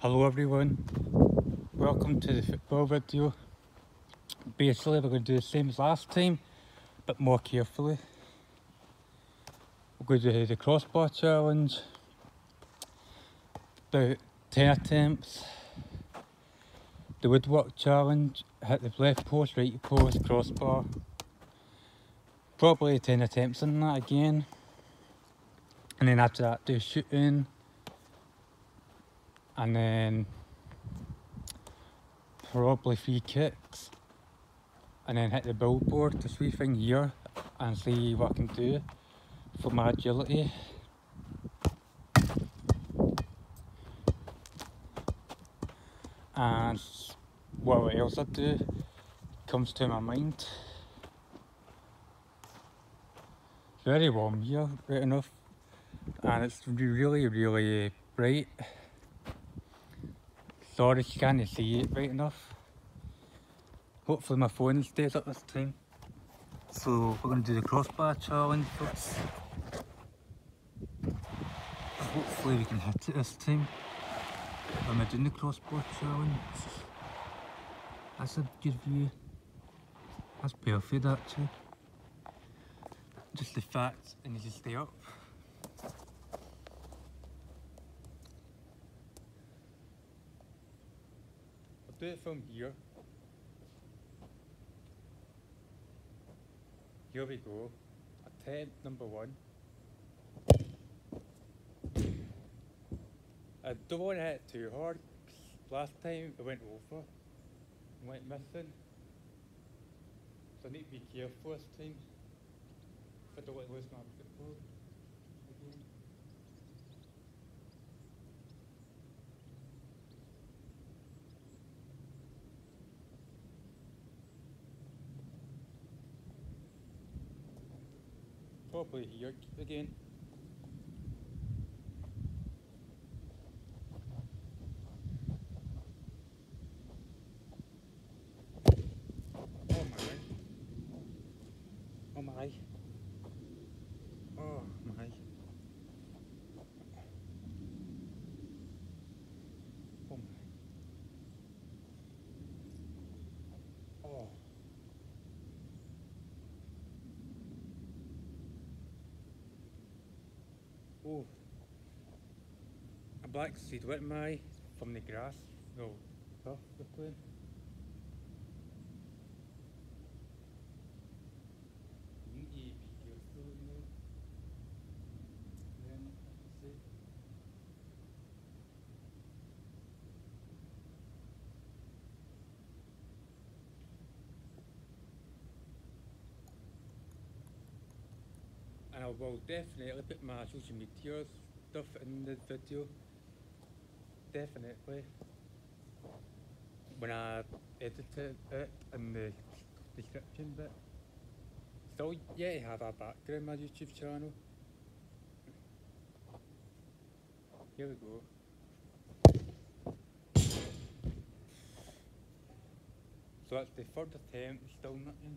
Hello everyone, welcome to the football video. Basically we're going to do the same as last time, but more carefully. We're going to do the crossbar challenge, about 10 attempts. The woodwork challenge, hit the left post, right post, crossbar. Probably 10 attempts on that again. And then after that do shooting. And then probably free kicks. And then hit the billboard, this wee thing here, and see what I can do for my agility. And what else I do comes to my mind. Very warm here, right enough, and it's really bright. Sorry if you can't see it right enough. Hopefully my phone stays up this time. So we're going to do the crossbar challenge first. Hopefully we can hit it this time. Am I doing the crossbar challenge? That's a good view. That's perfect actually. Just the fact I need to stay up. I'll do it from here. Here we go. Attempt number 1. I don't want to hit it too hard. Last time it went over and went missing. So I need to be careful this time. If I don't want to lose my football again. Probably here again. Oh my. Oh my. Oh my. Oh. Oh. A black seed, what am I? From the grass? No. Turf we're playing. You need to be careful, you know. Then, see. And I will definitely put my social media stuff in the video. Definitely. When I edited it in the description bit. Still yet to have a background on my YouTube channel. Here we go. So that's the third attempt, still nothing.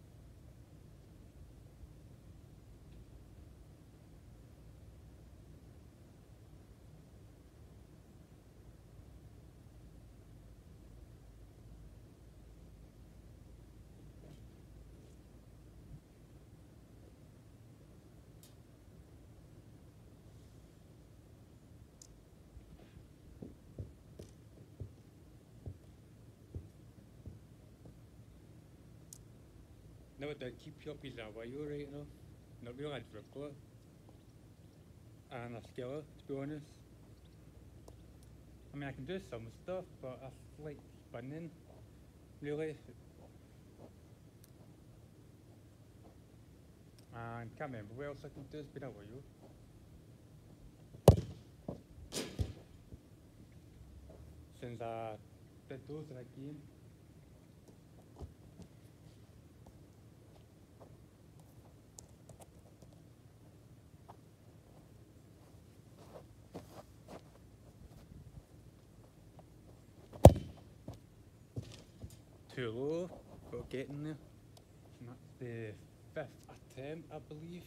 No, it did keep you up as a while right now. Not really a dribbler. And a skiller, to be honest. I mean, I can do some stuff, but I like spinning, really. And can't remember what else I can do, it's been a while. Since I did those in a game. Too low, but getting there. And that's the 5th attempt, I believe.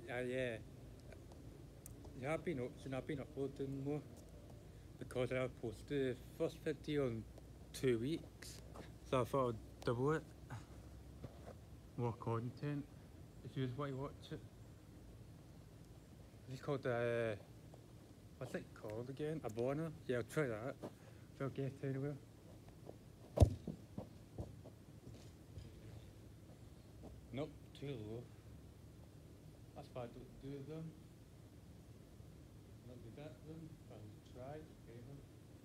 yeah. You have been up, and I've been uploading more because I posted the first video in 2 weeks, so I thought I'd double it. More content if you just want to watch it. It's called what's it called again? A Bonner? Yeah, I'll try that. If I'll get anywhere. Nope, too low. That's why I don't do them. Not good at them. I'll try. Okay, then.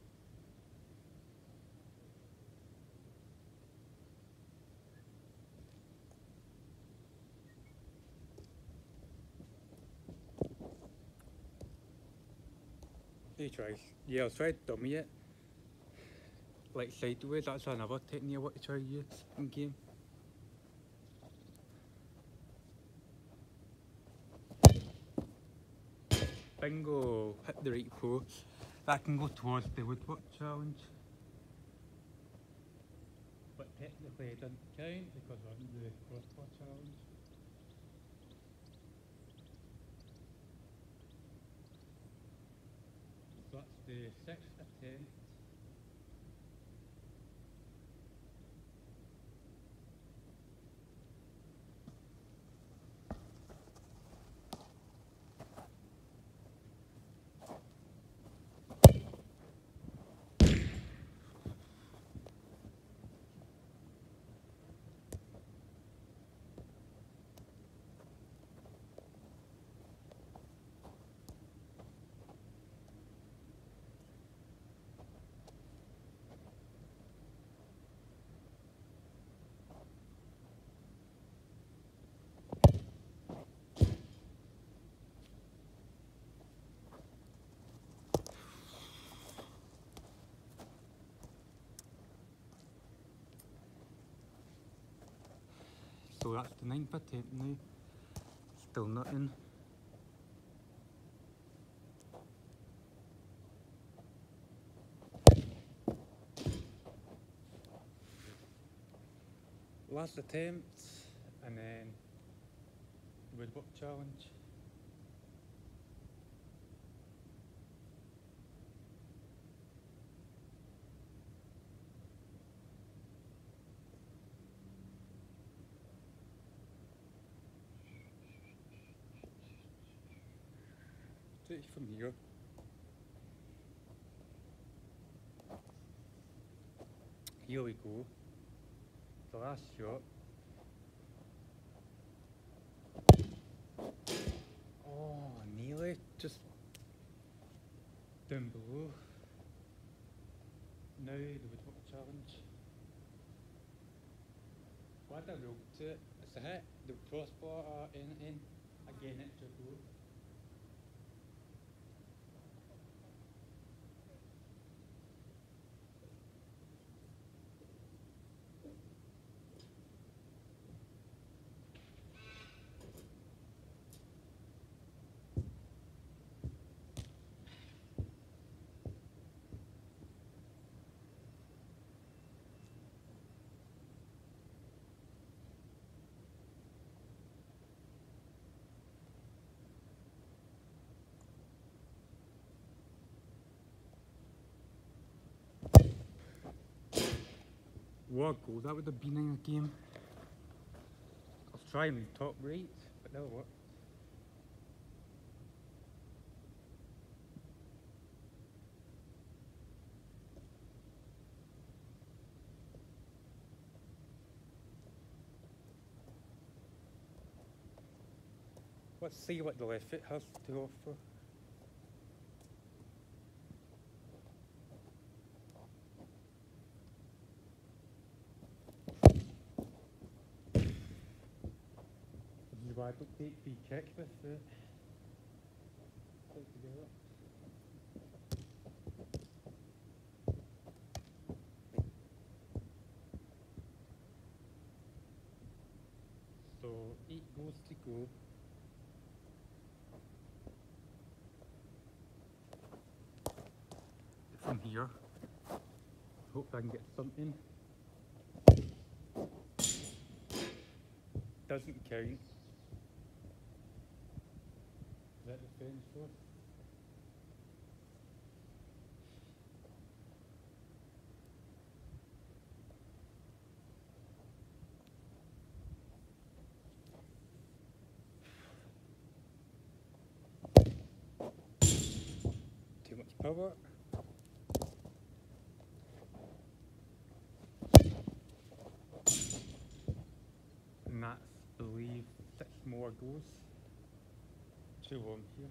You try. Yeah, I'll try to dummy it. Like sideways, that's another technique I want to try to use in game. Bingo, hit the right post. That can go towards the woodwork challenge. But technically it doesn't count because I'm the crossbar challenge. So that's the 6th attempt. So that's the 9th attempt now. Still nothing. Last attempt, and then woodwork challenge. Take it from here. Here we go. The last shot. Oh, nearly. Just down below. Now the woodwork challenge. What I will to it. It's a hit. The crossbar in. Again, extra go. What a goal that would have been in a game. I'll try him top right, but that'll work. Let's see what the left foot has to offer. This is why I don't take free kick with it. Put it together. So 8 goals to go. From here. Hope I can get something. Doesn't count. that the fence for? Too much power. And that's, I believe, 6 more goes. 2 of them here.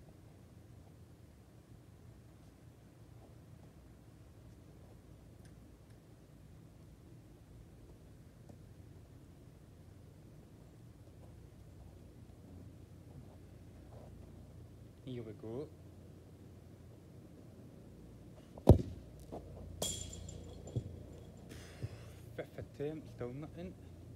Here we go. Fifth attempt, still nothing.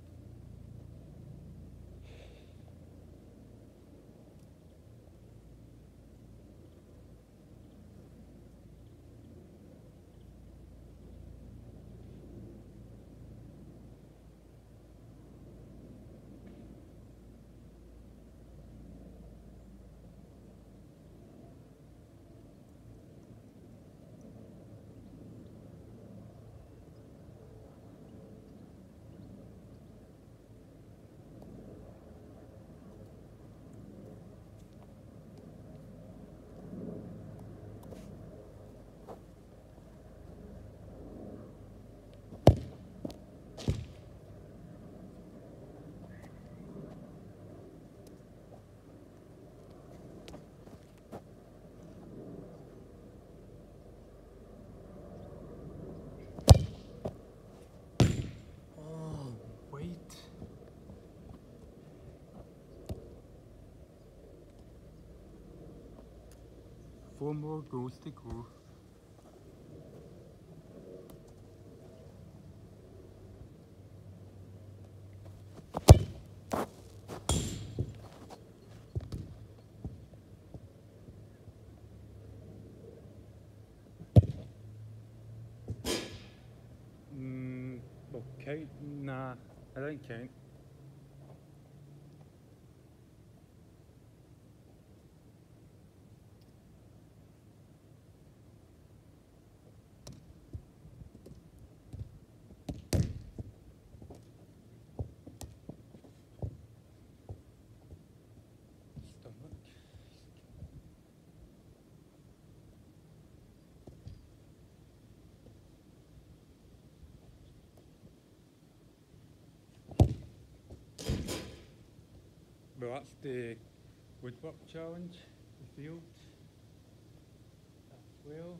Oh, wait. 4 more goals to go. Well, count? Nah, I don't count. Stomach. Well, that's the woodwork challenge, the field. As well.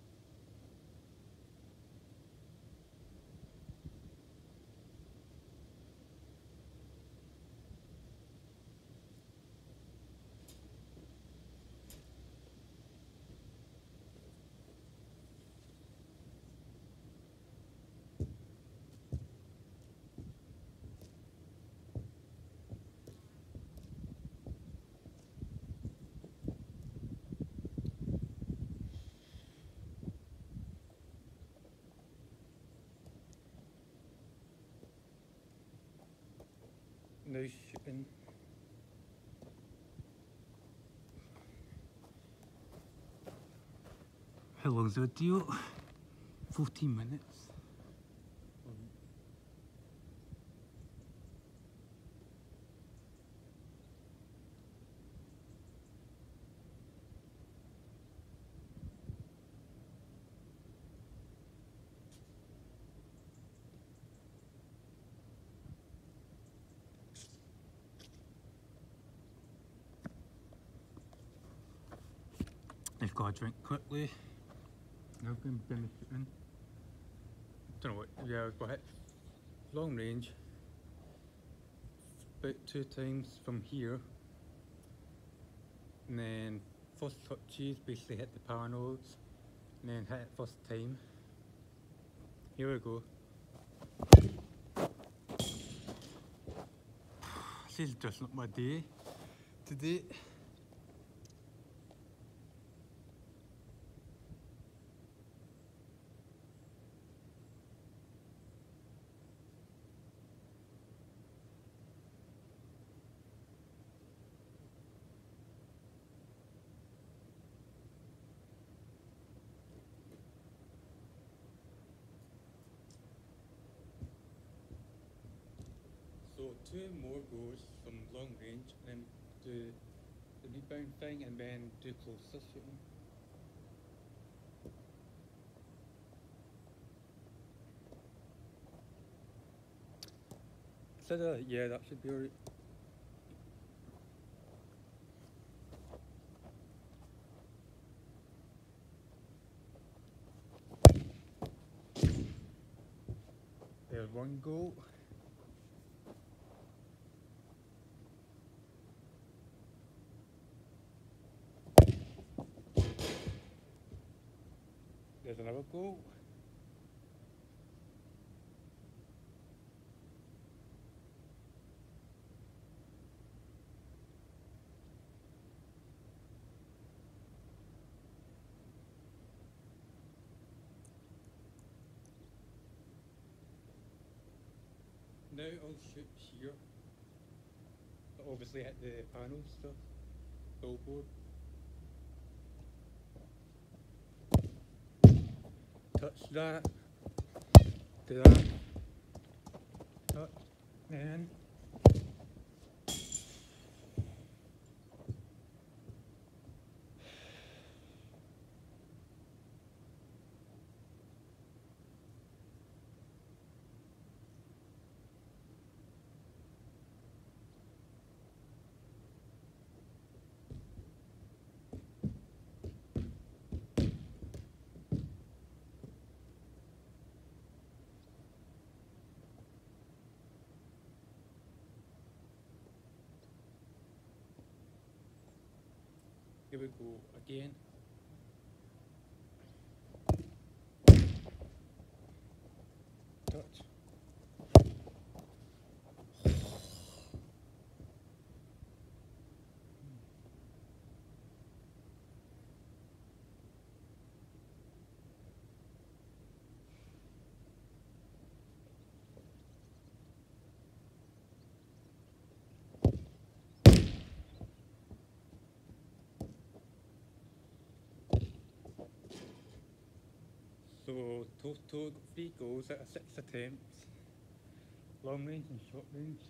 Now shooting. How long's the video? 14 minutes. I've got a drink quickly. I've been shooting. Don't know what, yeah, I've got hit long range. About 2 times from here. And then first touches basically hit the panels. And then hit it first time. Here we go. This is just not my day today. two more goals from long range and then do the rebound thing and then do closer shooting. Yeah, that should be alright. There's one goal. There's another goal. Now I'll shoot here. But obviously hit the panel stuff. Billboard. Touch that. Do that. Touch. And here we go again. Touch. So total 3 goals out of 6 attempts. Long range and short range.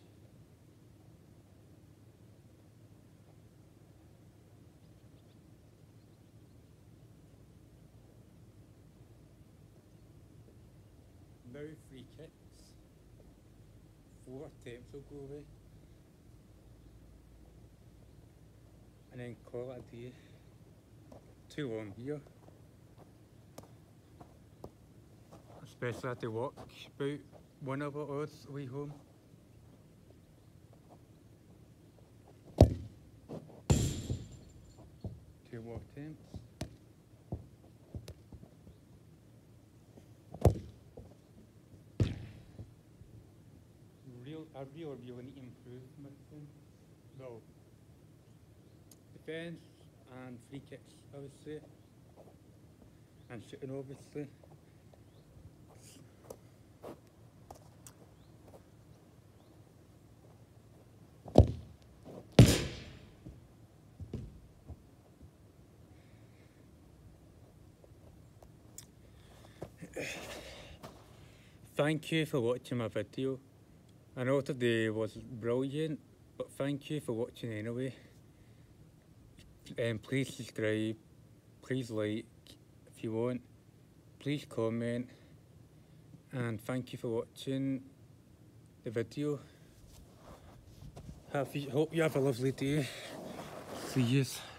Now free kicks. 4 attempts will go away. And then call it a day. 2 long here. Especially at the walk about 1 hour odds away home. Two more attempts. I really need to improve my defense. No. Defense and free kicks, I would say. And shooting, obviously. Thank you for watching my video. I know today was brilliant, but thank you for watching anyway. Please subscribe, please like if you want, please comment, and thank you for watching the video. Hope you have a lovely day. See yous.